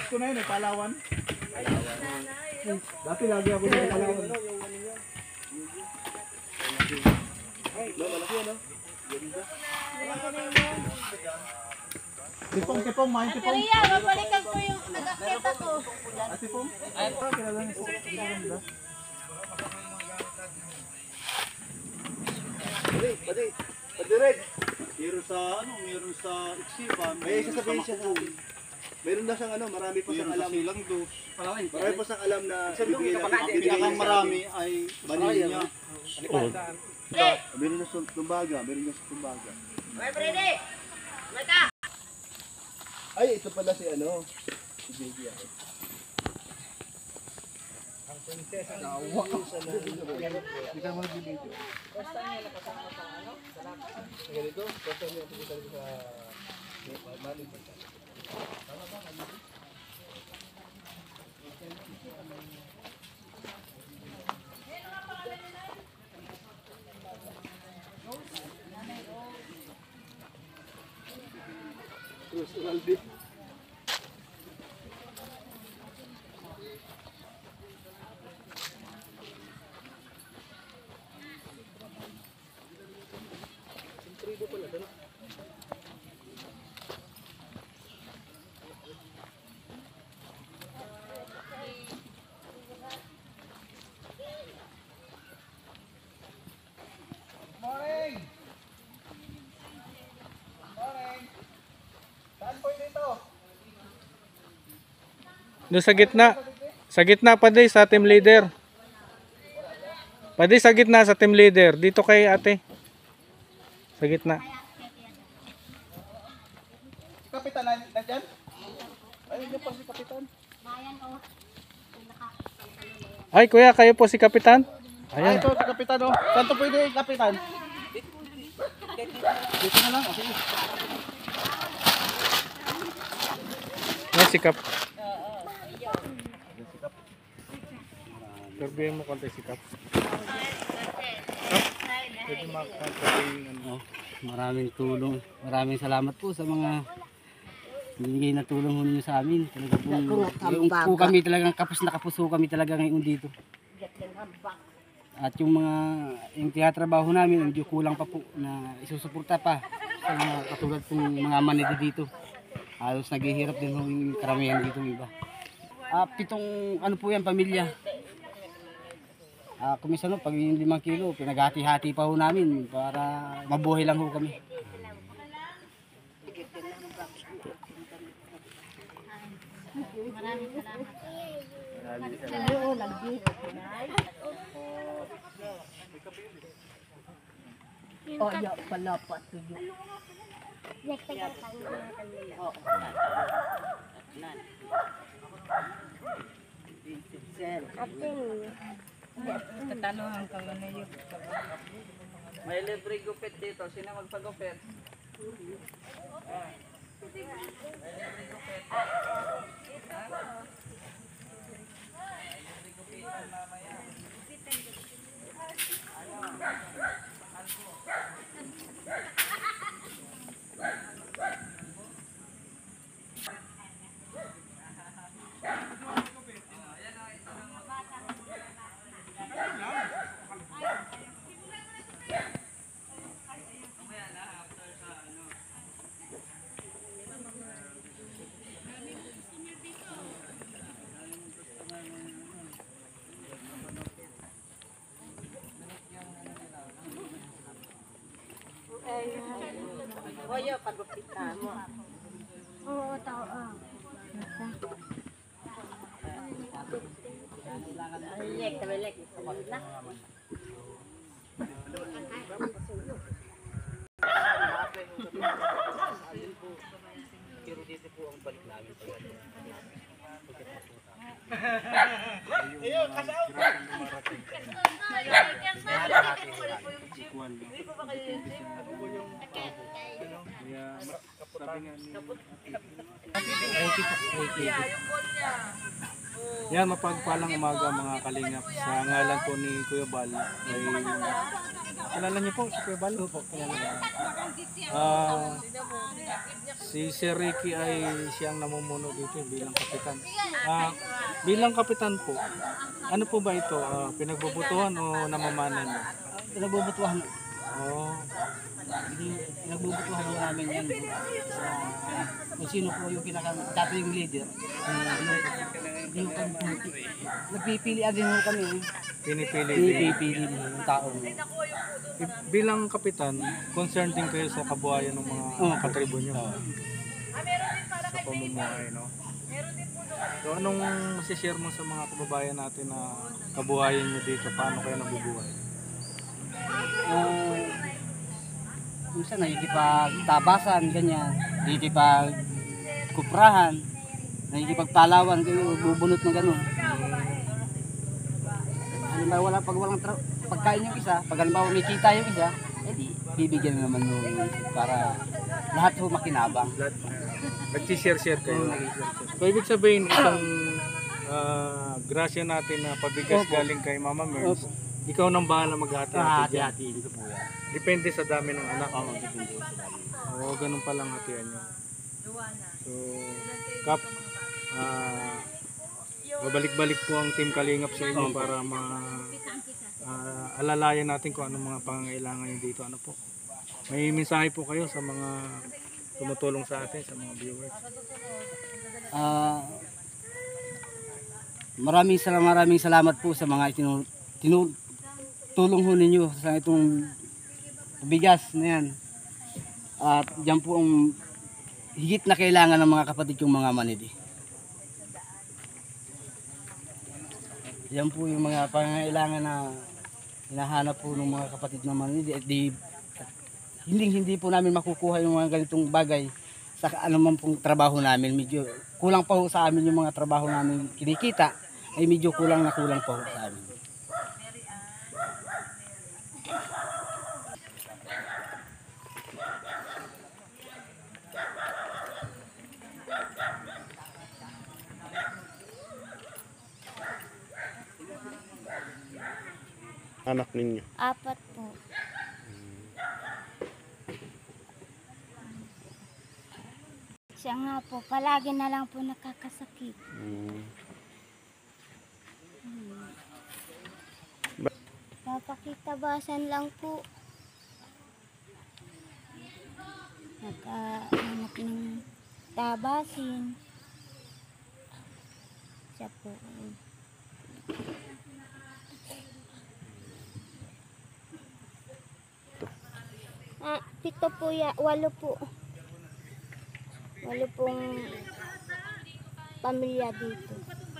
ko na yun, Palawan. Dati lagi ako sa Palawan. Malaki ano? Tipong, main tipong. Ria, babalikan ko yung nag-akita ko. Tipong? Ay, kilala niyo po. Padiret. Meron sa Iksipan. May sasabihin siya sa akin. Meron na siyang marami pa siyang alam. Silang dos. Marami pa siyang alam na Ang pinakang marami ay Baninya. Meron na sa Tumbaga, May Brady! Mata! Ay, ito pala si si Baby ako. Ang prinsesa na awa. Hindi ka mo nag-video. First time niya nakasama sa ganito, first time niya nakasama sa Mali. Tama ba? Terus Aldi. Doon sa gitna. Sa gitna pa din sa team leader. Pwede sa gitna sa team leader. Dito kay ate. Sa gitna. Kapitan na dyan? Ayun yung pa si Kapitan. Ay kuya, kayo po si Kapitan? Ayan. Ito si Kapitan o. Saan to pwede yung Kapitan? Dito na lang. Okay. Yan si Kap. Turbihin mo konti si Kap. Pwede makakatayin Maraming tulong. Maraming salamat po sa mga binigay na tulong ho ninyo sa amin. Talaga po, yung po kami talagang kapos na kapos ho kami talaga ngayon dito. At yung tinatrabaho namin, medyo kulang pa po na isusuporta pa sa mga katulad pong mga manida dito. Halos naghihirap din ho yung karamihan dito ng iba. 7 po yan, pamilya. Kumisa pag yung 5 kilo, pinaghati-hati pa ho namin para mabuhay lang ho kami. Maraming salamat. Oh, ya pala pa tuyo. Tataluhan ka na yun. May libre gupit dito. Sino magpagupit? Oyo, pagupit na mo. Oo, tao. Lek, tabelek. Na. Pero dito po ang balik namin. Ayun, kasaw. Yan, mapagpalang umaga mga kalingap. Sa ngalan po ni Kuya Bal ay Kilala niyo po si Kuya Bal? Opo, kilala. Si Sir Ricky ay siyang namumuno dito bilang kapitan. Bilang kapitan po, ano po ba ito? Pinagbubutuhan o namamana niyo? Nagbubutuhan. Oh, Nagbubutuhan ho namin yan. Kung sino po yung dati yung leader. Hindi ho kami pumuti. Nagpipilian din ho kami. pinipili din. Pipili mo yung tao. Bilang kapitan, concerned din kayo sa kabuhayan ng mga katribo niyo. Sa pamumuhay, no? So, anong masishare mo sa mga kababayan natin na kabuhayan niyo dito? Paano kayo nabubuhay? Minsan nakikipagtabasan, ganyan. Nakikipagkuprahan. Nakikipagpalawan, bubunot ng gano'n. Halimbawa, pag walang pagkain yung isa, pag halimbawa may kita yung isa, edi bibigyan naman yung para lahat ho makinabang. Nag-share kayo. So, ibig sabihin, itong grasya natin na pabigas galing kay Mama Merz, ikaw nang bahala maghati-hati dyan. Hati-hatiin ko po yan. Depende sa dami ng anak. Depende sa dami. Oo, ganun palang hatian nyo. So, Kap, babalik-balik po ang Team Kalingap sa inyo para alalayan natin kung anong mga pangangailangan nyo dito. Ano po? May mensahe po kayo sa mga tumutulong sa atin, sa mga viewers. Maraming salamat po sa mga tinutulong ho ninyo sa itong bigas na yan. At yan po ang higit na kailangan ng mga kapatid yung mga manidi. Yan po yung mga pangangailangan na hinahanap po ng mga kapatid ng manidi. At hindi po namin makukuha yung mga ganitong bagay sa anuman pong trabaho namin. Medyo kulang pa ho sa amin yung mga trabaho namin kinikita. Ay medyo kulang pa ho sa amin. Anak ninyo. 4 po. Siya nga po, palagi na lang po nakakasakit. Papakitabasan lang po. Nagkahanap ng tabasin. Siya po. Pito po 8 po. 8 pong pamilya dito.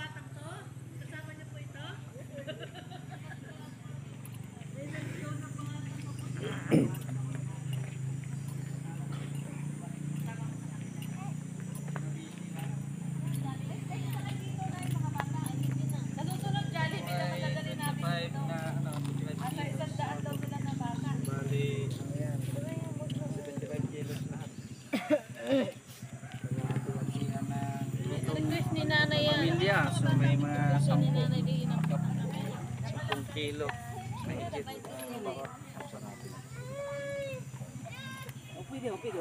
Pamilya, so may mga 10 kilo. Mahigit. Pwede.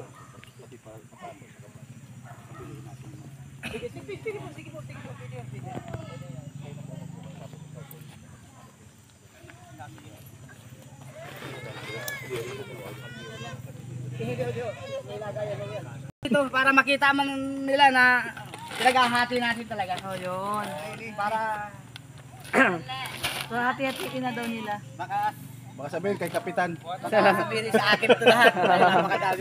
Ito para makita man nila na pinaghahati natin talaga. Oh, yun. Para So, hati-hatiin na daw nila. Baka sabihin kay Kapitan. sabihin sa akin ito lahat. Napakadami.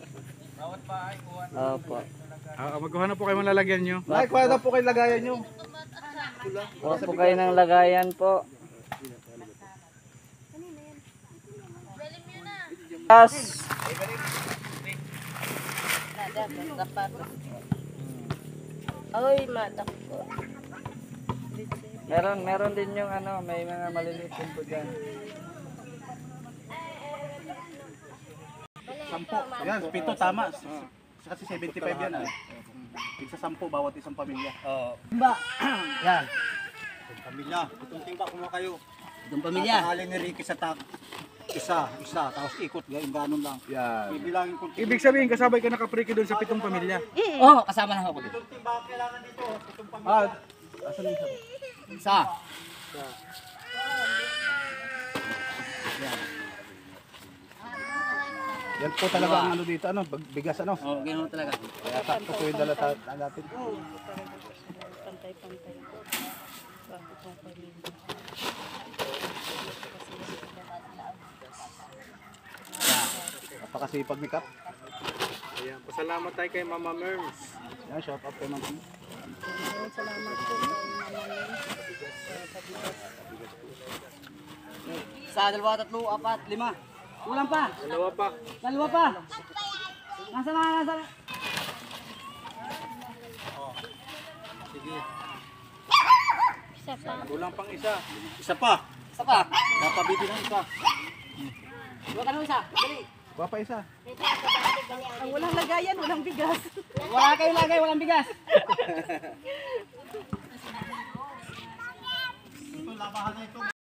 Opo. Magkuha na po kayo malalagyan nyo. Ay, kuha na po kayo lagayan nyo. Kuha po kayo ng lagayan po. Ay, matak po. Meron din yung may mga maliliit din po dyan. 10. Yan, 7 tama. Kasi 75 yan. Tigsa 10 bawat isang pamilya. Ba? Yan. Pamilya, itong timba kuma kayo. Itong pamilya. Pangalan ni Ricky sa tak. Isa, tapos ikot, ganun lang. Yan. Bibilangin ko. Ibig sabihin, kasabay ka nakapriki doon sa 7 pamilya. Oo, kasama lang ako dito. Itong timbangan kailangan dito. Itong pang... Ah, asan yung isa? Isa. Yan po talaga ang ano dito, ano, bigas ano. Oo, ganoon talaga. Kaya sakto po yung dala natin. Napakasipag ni Kap. Ayan, pasalamat tayo kay Mama Merms. Yan, shout out kay Ma'am. Isa, dalawa, tatlo, apat, lima. Kulang pa. Dalawa pa. Dalawa pa. Nasa mga, nasa... Sige. Isa pa. Kulang pang isa. Isa pa. Isa pa. Napabitin ng isa. Huwag ka nung isa. Dali. Kuha pa isa. Ang walang lagayan, walang bigas. Wala kayong lagay, walang bigas. Ito, labahan na ito.